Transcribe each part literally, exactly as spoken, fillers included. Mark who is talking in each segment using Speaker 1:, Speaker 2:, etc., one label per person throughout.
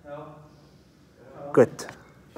Speaker 1: Ja. Ja.
Speaker 2: Gut.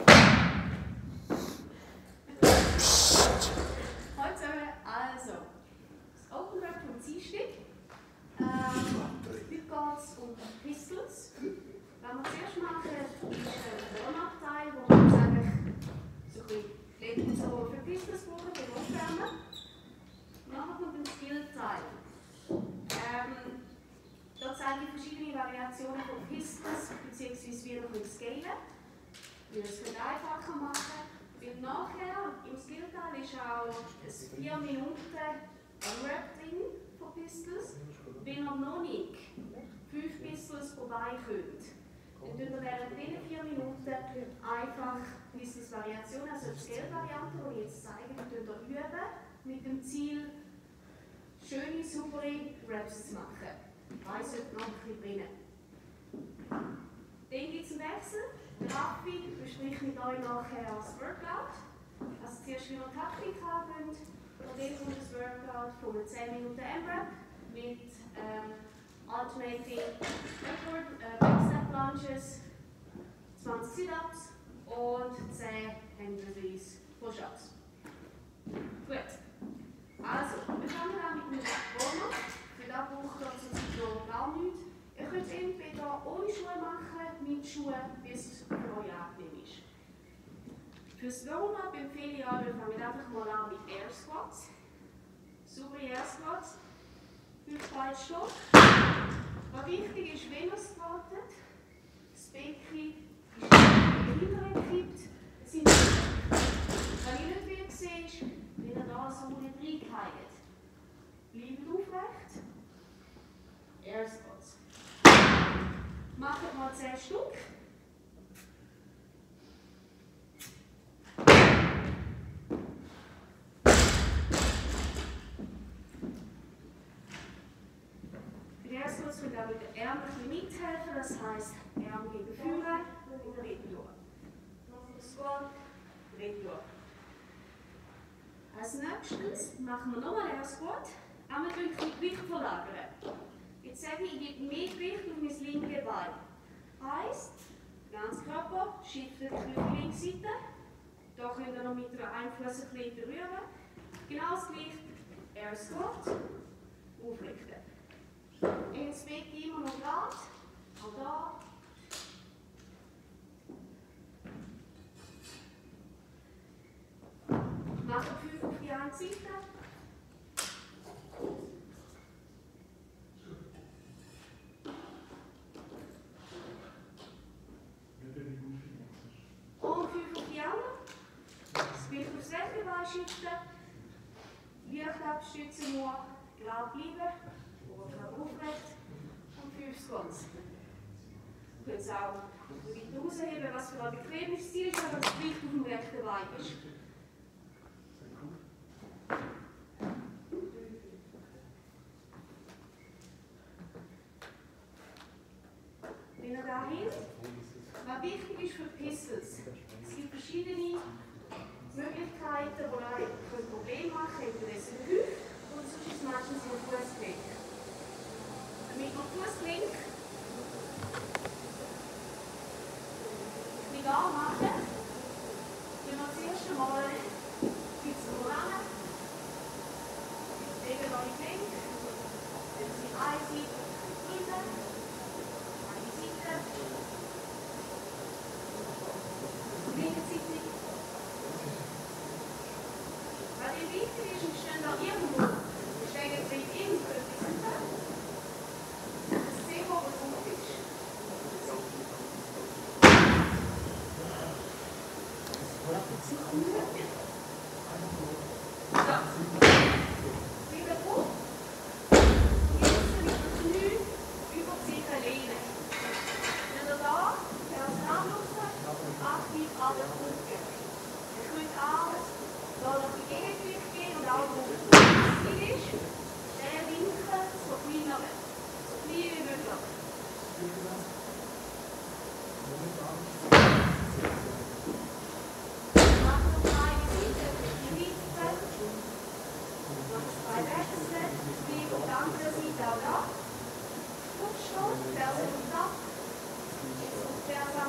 Speaker 3: Hallo zusammen, also, das Open Rap vom Dienstag. Ähm, heute geht es um Pistols. Was wir zuerst machen, ist ein Warm-up-Teil, wo wir uns eigentlich so ein bisschen so für Pistols brauchen, für Aufwärmen. Nachher kommt ein Skill-Teil. Ähm, da zeige ich verschiedene Variationen von Pistols, beziehungsweise wie wir scalen, wie wir es einfacher machen. Weil nachher im Skill-Teil ist auch ein vier Minuten M-Rap drin von Pistols. Wenn ihr noch nicht fünf Pistols vorbei könnt, dann tun wir während diesen vier Minuten einfach Pistols-Variationen, also die Scale-Variante, die ich jetzt zeige, die üben, mit dem Ziel, schöne, saubere Raps zu machen. Eins sollte noch ein bisschen brennen. Dann gibt es einen Wechsel. Der Raffi bespricht mit euch nachher das Workout. Also zuerst, wie wir die Taktik haben, und dann kommt das Workout von einem zehn Minuten M-Rap mit ähm, Alternating Backward, äh, Backstep Lunges, zwanzig Sit-Ups und zehn Hände-Release Push-Ups. Gut. Also, wir fangen an mit einem Warm-up. Für das braucht ihr zurzeit noch gar nichts. Ihr könnt entweder ohne Schuhe machen, mit Schuhen, bis es für euch angenehm ist. Für das Warm-up empfehle ich euch, wir fangen einfach mal an mit Air Squats. Saubere Air Squats. Fünf Beine stehen. Was wichtig ist, wenn ihr es squattet, das Becken ist in den Hinteren gekippt, sind die Was ihr nicht will sehen, ist, wenn ihr da so nicht reingehalten. Bleibt aufrecht. Air Squats. Macht mal zehn Stück. Für die Air Squats könnt ihr auch mit den Armen mithelfen, das heisst, Arme gegen Führer und Retour. Squat, Retour. Als nächstes machen wir nochmal Air Squat, aber wir können das Gewicht verlagern. Jetzt sage ich, ich gebe mehr Gewicht auf mein linkes Bein. Heisst, ganz Körper shiftet auf die linke Seite. Hier könnt ihr noch mit einem Fuß ein bisschen berühren. Genau das gleiche, Air Squat, aufrichten. Das Becken immer noch gerade, auch da. Machen fünf auf die eine Seite. Und fünf auf die andere. Das Gewicht aufs rechte Bein shiften. Leicht abstützen, nur gerade bleiben. Oberkörper aufrecht. Und fünf Squats. Ihr könnt es auch weiter rausheben, was für ein bequemes Ziel ist, wenn das Gewicht auf dem rechten Bein ist. Wenn ihr da hinten, was wichtig ist für Pistols, es gibt verschiedene Möglichkeiten, wo ihr ein Problem machen könnt. Entweder ist es ein Hüft oder sonst ist es meistens ein Fußgelenk. Damit wir Fußgelenk nicht anmachen, gehen wir das erste Mal ein bisschen voran. Legen eure Gelenke, wenn sie eine Seite drücken, eine Seite, linke Seite. Was ihr wichtig ist, und stehen da irgendwo, wir stehen jetzt nicht irgendwo etwas hinter, dass es sehr hoch gut ist. Ferse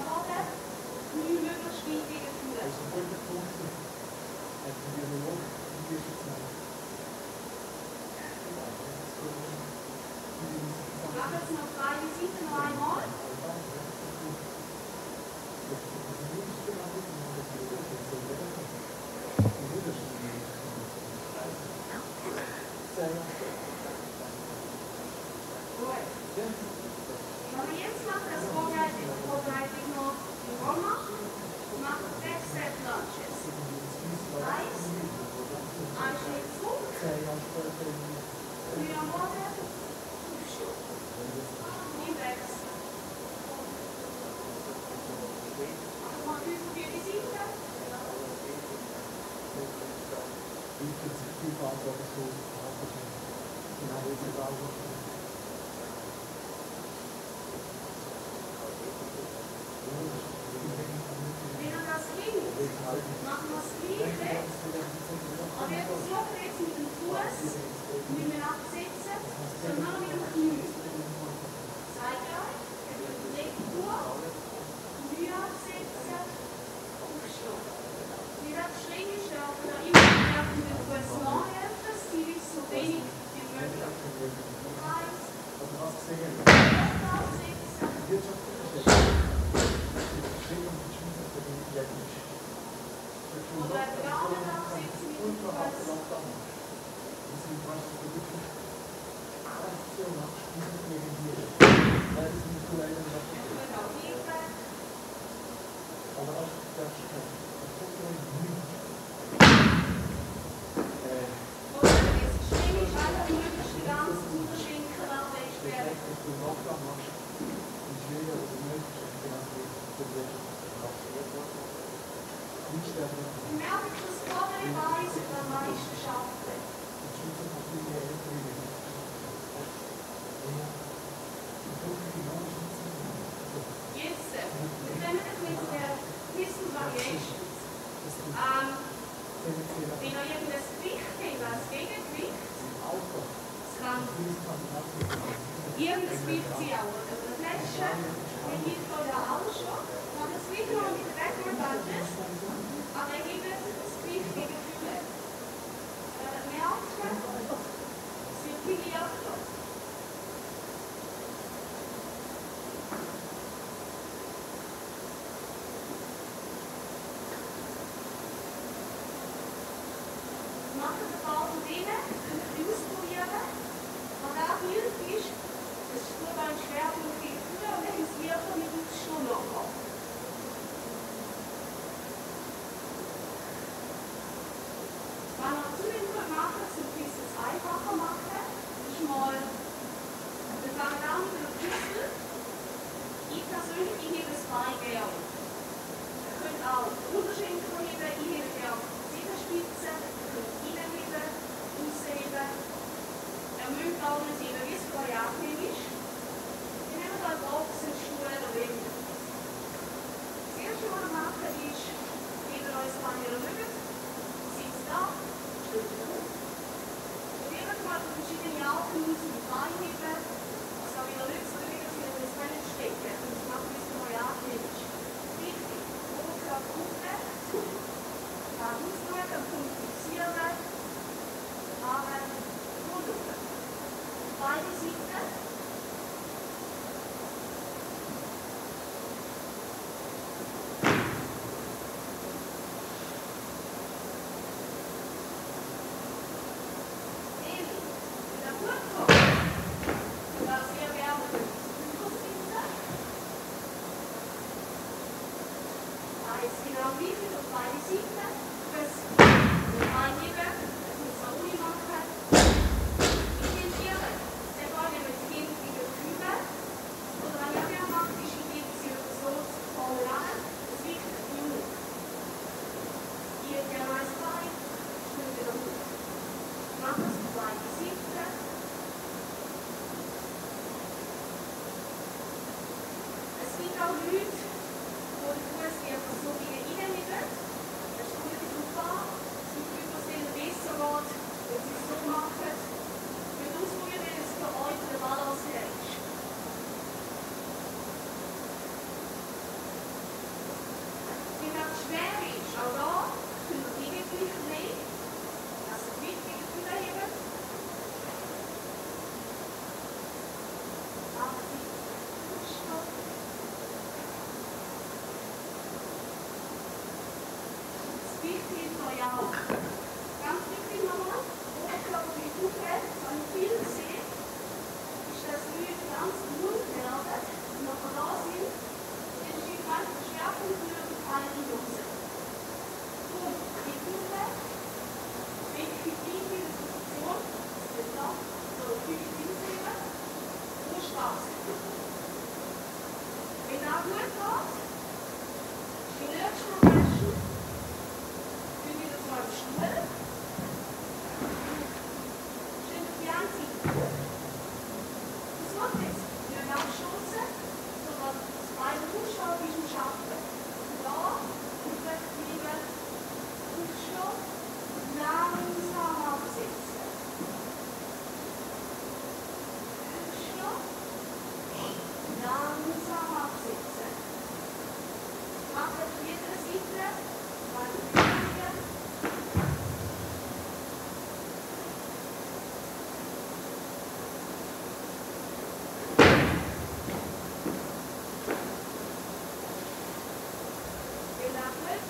Speaker 3: Schule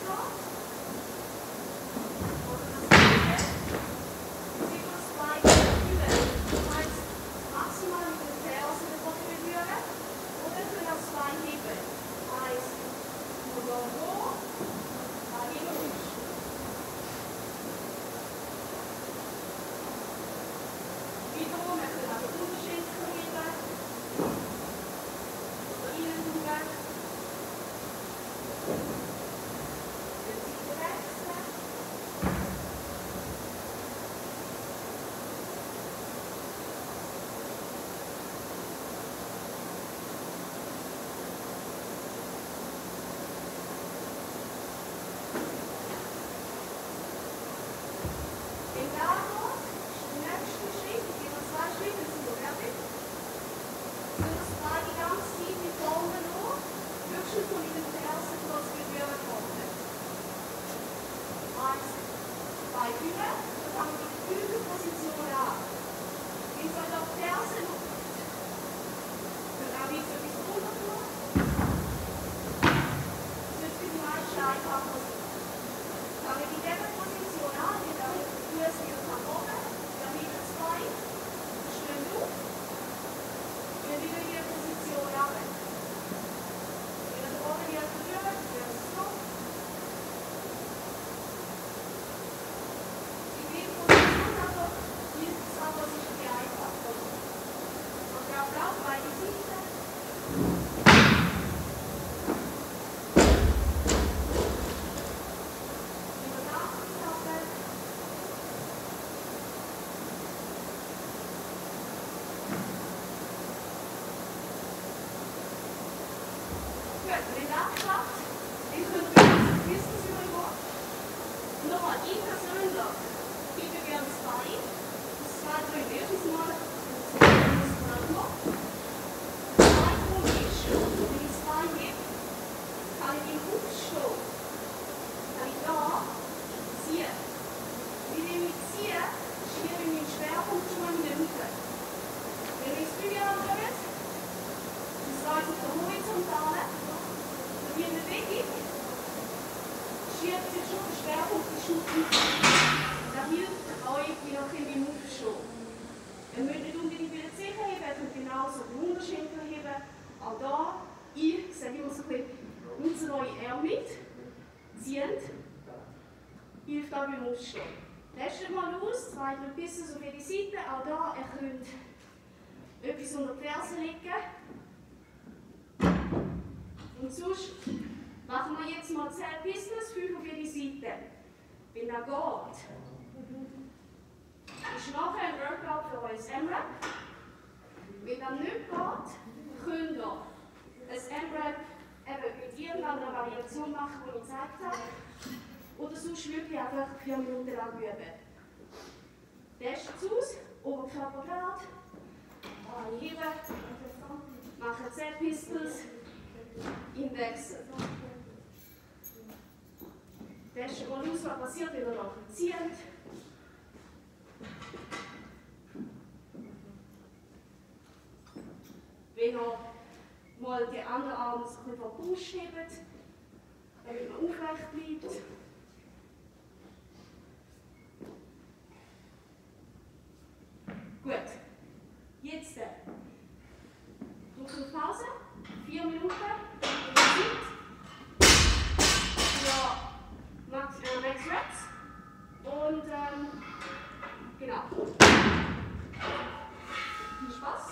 Speaker 3: Hilft auch beim Aufstehen. Testet mal aus, zwei, drei Bissen auf jede Seite. Auch da, ihr könnt etwas unter die Ferse legen. Und sonst machen wir jetzt mal zehn Pistons, fünf auf jede Seite. Wenn das geht, ist nachher ein Workout für euer M-Rap. Wenn das nicht geht, könnt ihr ein M-Rap mit irgendeiner Variation machen, die ich gezeigt habe. Oder sonst wirklich einfach vier Minuten lang üben. Testet es aus, Oberkörper gerade, Arme heben, machen zehn Pistols, im Wechsel. Testet mal aus, was passiert, wenn ihr nachher zieht. Wenn ihr mal den anderen Arm so ein bisschen vor die Brust hebt, damit man aufrecht bleibt. Gut, jetzt drücken auf Pause, vier Minuten, Zeit für Max, äh, Max Reps und ähm, genau. Viel Spaß.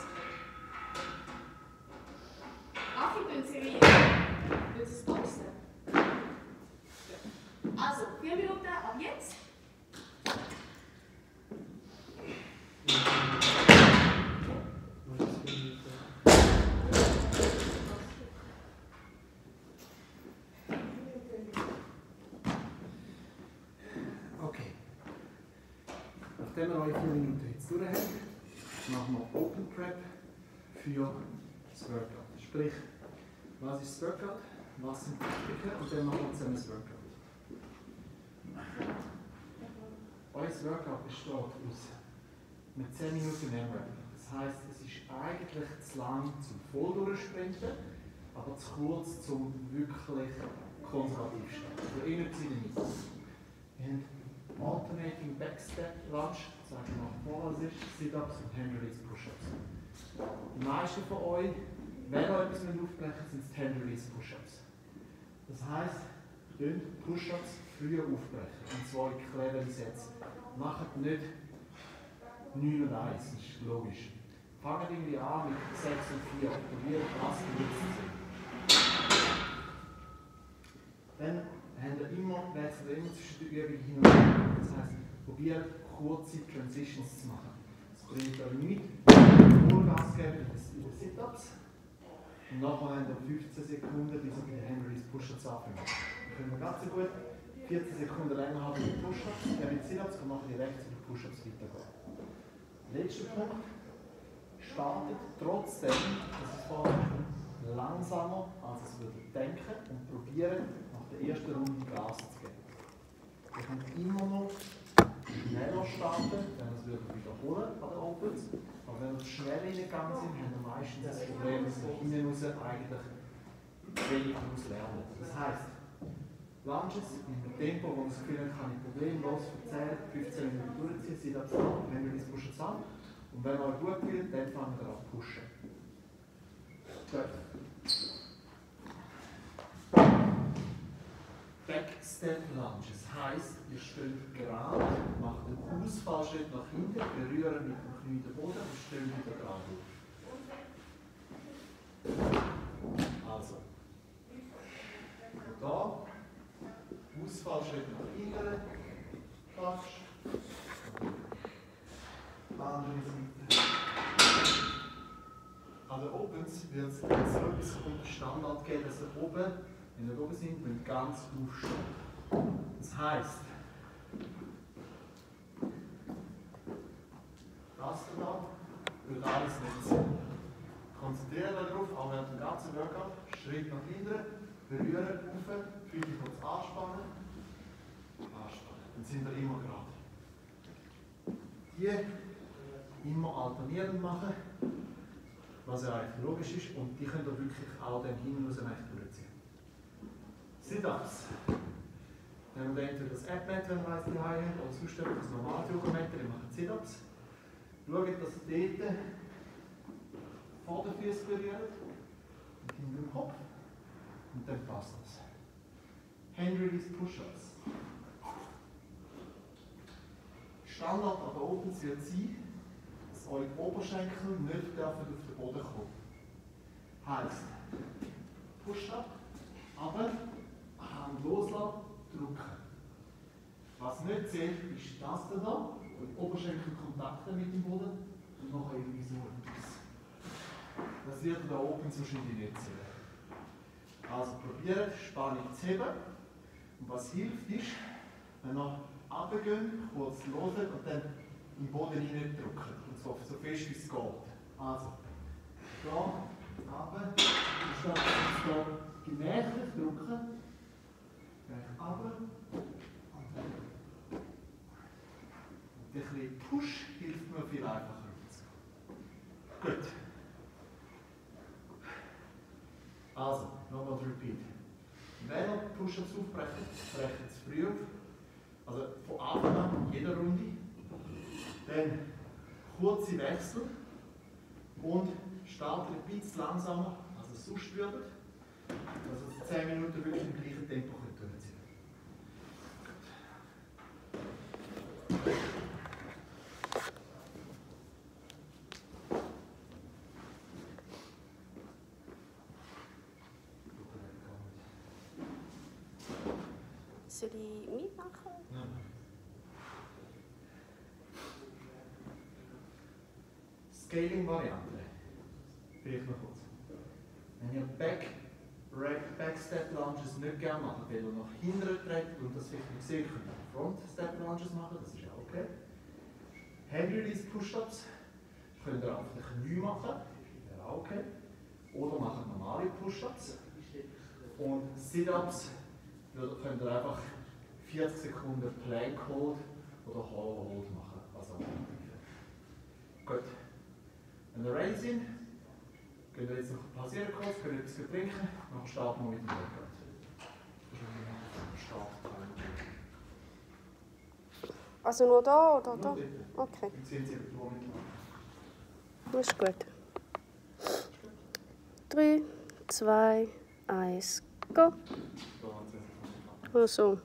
Speaker 3: Raffi, können Sie wie, können Sie es posten? Also, vier Minuten ab jetzt.
Speaker 1: Okay. Nachdem wir eure vier Minuten jetzt durch haben, machen wir Open Prep für das Workout. Sprich, was ist das Workout, was sind die Techniken und dann machen wir zusammen das Workout. Unser Workout besteht aus mit zehn Minuten M-Rap. Das heisst, es ist eigentlich zu lang zum voll durchsprinten, aber zu kurz, um wirklich konservativsten. Also innen zu in der Mitte. Wir haben Alternating Backstep Lunge, sage ich mal vor, was es ist, Sit-Ups und Hand-Release Push-Ups. Die meisten von euch, wenn ihr etwas aufbrechen, sind es Hand-Release Push-Ups. Das heisst, ihr Push-Ups früher aufbrechen, und zwar in cleveren Sätzen. Macht nicht neun und eins, das ist logisch. Fangt irgendwie an mit sechs und vier und probiert, was die Nutzen sind. Dann habt ihr immer, wechselt ihr immer zwischen den Übungen hin und her. Das heisst, probiert kurze Transitions zu machen. Das bringt euch nichts. Vollgas geben über Sit-Ups. Und nachher habt ihr fünfzehn Sekunden, bis ihr die Hand-Release Push-Ups anfangen. Dann können wir ganz gut vierzehn Sekunden länger haben mit Push-Ups, ja mit Sit-Ups und nachher direkt zu den Push-Ups weitergehen. Letzter Punkt. Startet trotzdem, das ist vorher langsamer, als es würde denken, und probiert nach der ersten Runde Gas zu geben. Ihr könnt immer noch schneller starten, wenn ihr es wieder wiederholen an den Opens. Aber wenn ihr zu schnell reingegangen sind, habt ihr meistens das Problem, dass ihr hinten raus eigentlich wenig daraus lernen. Das heisst, Lunges in einem Tempo, wo man das Gefühl hat, kann ich problemlos für zehn, fünfzehn Minuten durchziehen, seid ihr an, wenn wir das pushen an. Und wenn euch gut wird, dann fangen wir an zu pushen. Gut. Backstep Lunges heisst, ihr steht gerade, macht einen Ausfallschritt nach hinten, berühren mit dem Knie den Boden und steht wieder gerade auf. Also, und da, Ausfallschritt nach hinten, klatsch. Andere Seite. An den Opens wird es so etwas vom Standard geben, dass ihr oben, wenn ihr oben sind, müsst ganz aufstehen. Das heisst, das hier wird alles nicht sein. Konzentriert euch darauf, auch während dem ganzen Workout, Schritt nach hinten, berühren, rauf, fühlt euch kurz anspannen, anspannen. Dann sind wir immer gerade. Die immer alternierend machen, was ja eigentlich logisch ist, und die könnt ihr wirklich auch dann hinten raus durchziehen. Sit-Ups. Dann haben wir entweder das App-Mat, wenn ihr eins daheim habt, oder sonst das normale Yoga-Mat, ihr macht Sit-Ups. Schaut, dass ihr dort vor den Füßen berührt und hinter dem Kopf, und dann passt das. Hand-Release Push-Ups. Standard an den Opens wird sein, dass eure Oberschenkel nicht auf den Boden kommen. Heisst, Push-Up, aber Hand loslassen, drücken. Was nicht zählt, ist das hier, eure Oberschenkel Kontakt mit dem Boden und nachher irgendwie so etwas. Das wird an den Opens wahrscheinlich nicht zählen. Also probiert, Spannung zu heben. Und was hilft ist, wenn ihr runtergehen, kurz losen und dann im Boden reindrücken. Und so, so fest wie es geht. Also, da, runter, statt jetzt hier gemächlich drücken, gleich runter und dann. Und ein bisschen Push hilft mir viel einfacher rüberzugehen. Gut. Also, nochmal repeat. Wenn ihr Push-Ups aufbrechen, brechen es früh auf. Also von Anfang an, jeder Runde. Dann kurze Wechsel und startet ein bisschen langsamer, als es sonst würde. Also zehn Minuten wirklich im gleichen Tempo durchziehen.
Speaker 3: Soll ich mitmachen?
Speaker 1: Nein. Scaling-Variante. Vielleicht noch kurz. Wenn ihr Back, Back-Step Lunges nicht gerne macht, weil ihr nach hinten trägt und das vielleicht nicht sehen könnt, Front-Step Lunges machen, das ist auch okay. Hand-Release Push-Ups könnt ihr auf den Knie machen, wäre auch okay. Oder macht normale Push-Ups. Und Sit-Ups könnt ihr einfach vierzig Sekunden Plank Hold oder Hollow Hold machen als Alternative. Gut. Wenn wir ready sind, gehen wir jetzt noch pausieren kurz, können etwas trinken, dann starten wir mit dem Workout.
Speaker 2: Also nur da oder da?
Speaker 1: Nur bitte.
Speaker 2: Okay,
Speaker 1: Dann ziehen Sie die Blume mit.
Speaker 2: das ist gut. drei, zwei, eins, go. Also.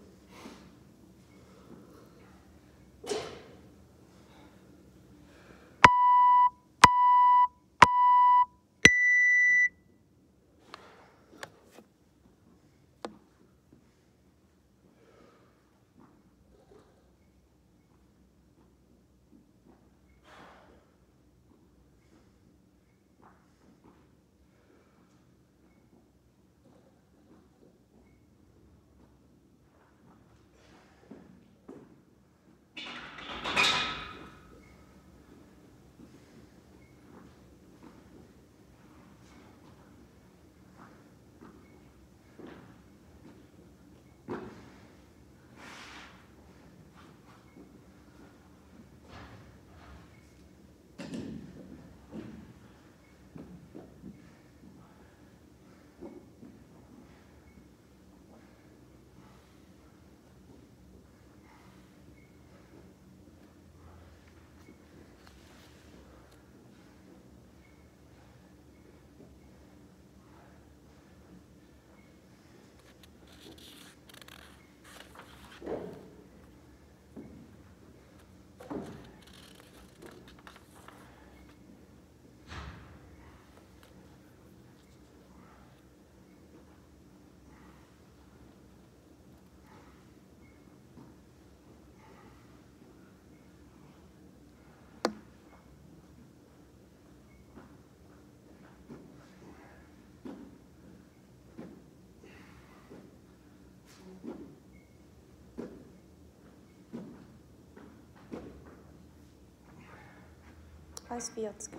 Speaker 2: eins vierzig.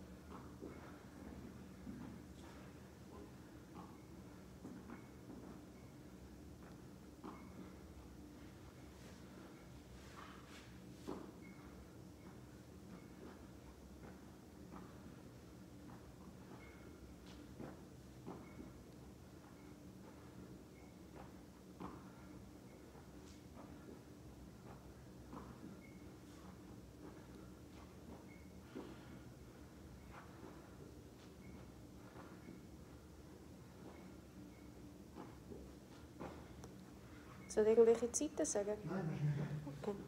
Speaker 2: Soll ich irgendwelche Zeiten sagen?
Speaker 1: Nein, das ist nicht.
Speaker 2: Okay.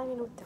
Speaker 2: Eine Minute.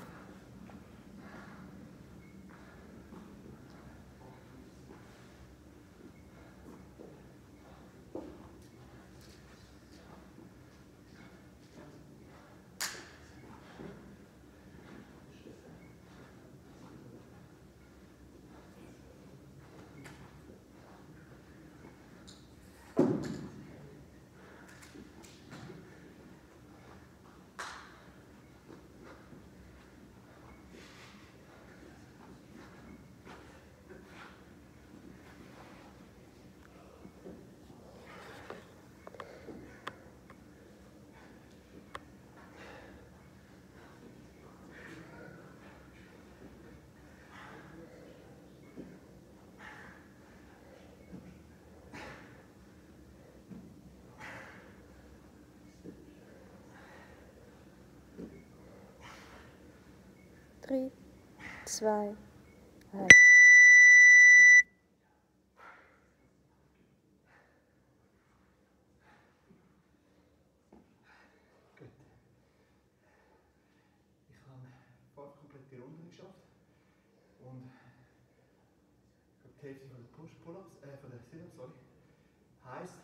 Speaker 2: Drei, zwei, eins.
Speaker 1: Gut. Ich habe fünf komplette Runden geschafft und die Hälfte von den Push-Pull-Ups, äh, von den Sit-Ups, sorry. Heisst,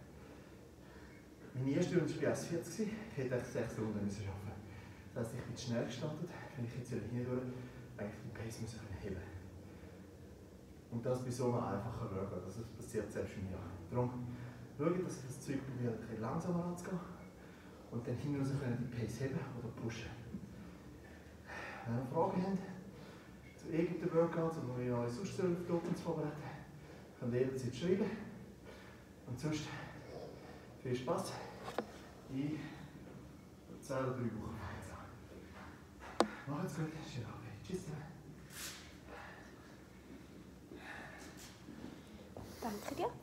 Speaker 1: meine erste Runde war erst vierzig, ich hätte echt sechs Runden müssen schaffen. Das heisst, ich bin schnell gestartet, wenn ich jetzt hier durch eigentlich den Pace müssen heben. Und das bei so einem einfachen Workout, das passiert selbst mir. Darum schaue, dass ich das Zeug probiere, ein bisschen langsamer anzugehen und dann hinten raus können die Pace heben oder pushen. Wenn ihr Fragen habt zu irgendeinem Workout oder wie ihr euch sonst auf die Opens vorbereiten, könnt ihr jederzeit schreiben. Und sonst viel Spaß in zwei oder drei Wochen. Macht's gut, schön Abend. Tschüss.
Speaker 2: Danke dir.